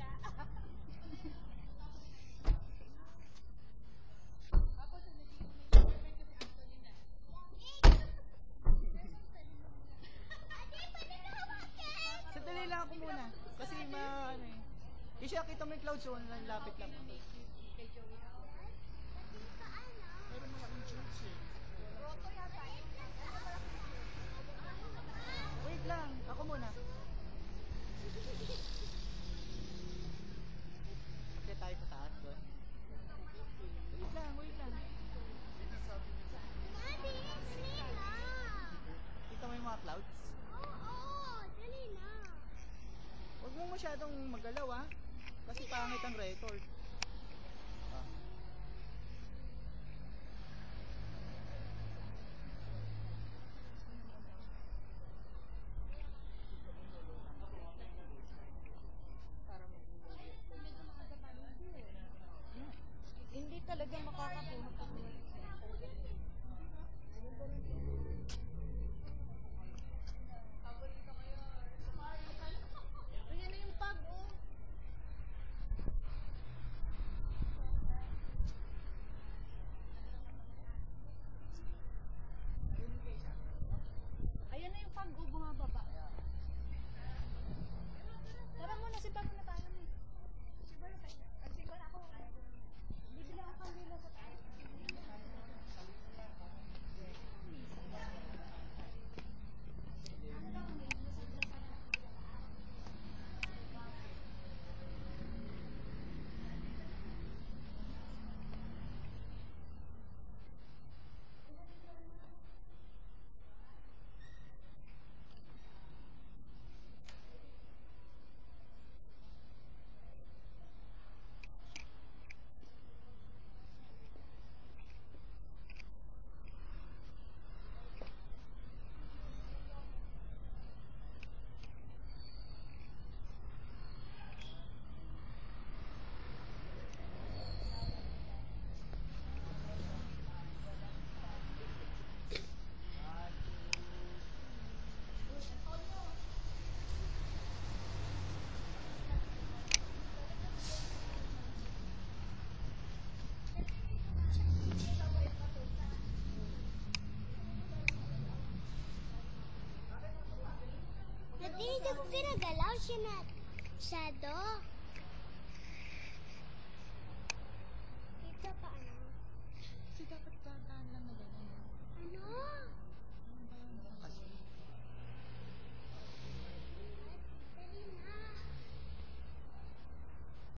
Sandali lang ako muna. Kasi ano eh. Isya, kita mo yung clouds yun. Lapit lang. Meron mo akong church eh. Wait lang. Ako muna. Kasi tayo sa taas doon. Wait lang, wait lang. Daddy, dali na. Kita mo yung mga clouds? Oo, dali na. Huwag mong masyadong magalaw ah. Kasi pangit ang record. Ah. Hindi talaga makakapunod. Ayan na yung pag, oh. Ayan na yung pag, oh, bumababa. Tara muna, sipa muna tayo. Sipa na ako. Bibili ako kandila sa tayo. Daddy, hindi ko pinagalaw siya na shadow. Dito pa ano? Kasi dapat dadaan lang na gano'n. Ano?